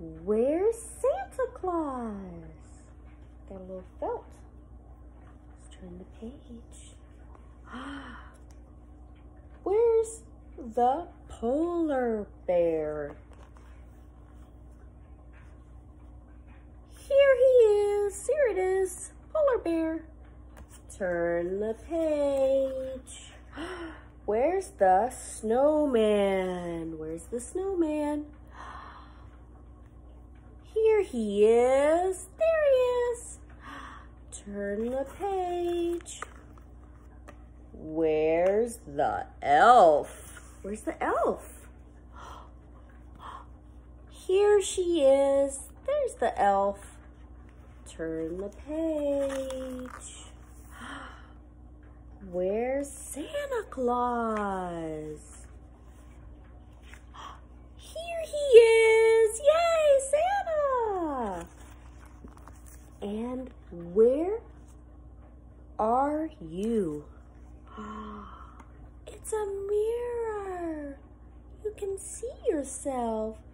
Where's Santa Claus? Got a little felt. Let's turn the page. Where's the polar bear? Here he is. Here it is. Polar bear. Turn the page. Where's the snowman? Where's the snowman? Here he is. There he is. Turn the page. Where's the elf? Where's the elf? Here she is. There's the elf. Turn the page. Where's Santa Claus? Here he is. Yay, Santa! And where are you? It's a mirror. You can see yourself.